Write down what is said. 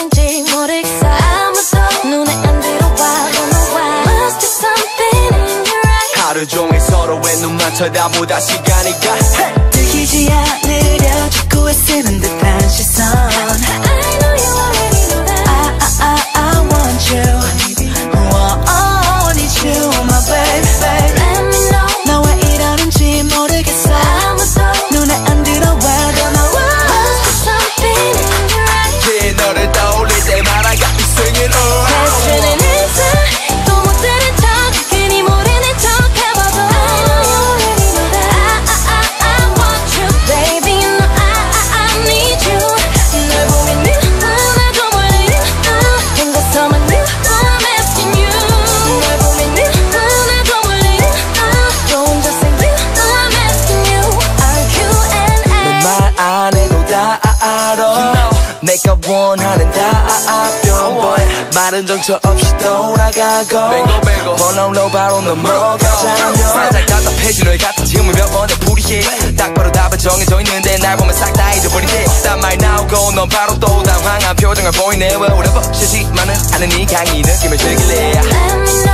일하는지 모르겠어. 아무도 눈에 안 들어와. Don't know why. Must be something in your eyes. 하루 종일 서로의 눈만 쳐다보다 시간이 가. 들키지 않으려 자꾸 애쓰는 듯한 시선. I know you already know that. I want you. I need you, my baby. Let me know. 너 왜 이러는지 모르겠어. 아무도 눈에 안 들어와. Don't know why. Must be something in your eyes. Yeah, 너를 떠올릴 때마다 I got me singing Questioning answer. 또 못 들은 척 괜히 모르는 척 해봐도 I know you already know that. I want you, baby. You know I need you. 널 보면 나도 몰래 행복함은 I'm asking you. 널 보면 나도 몰래 또 혼자 생각 I'm asking you. Are you and I? 말 안 해도 다 알아. 내가 원하는 답변 boy. 말은 정처 없이 돌아가고 번호로 바로 넘어가자면 살짝 답답해지 너의 같은 질문 몇 번에 불이해. 딱 봐도 답은 정해져 있는데 날 보면 싹 다 잊어버린대. 딴 말 나오고 넌 바로 또 당황한 표정을 보이네. Well whatever. 실수만은 않은 이 강의 느낌을 즐길래. Let me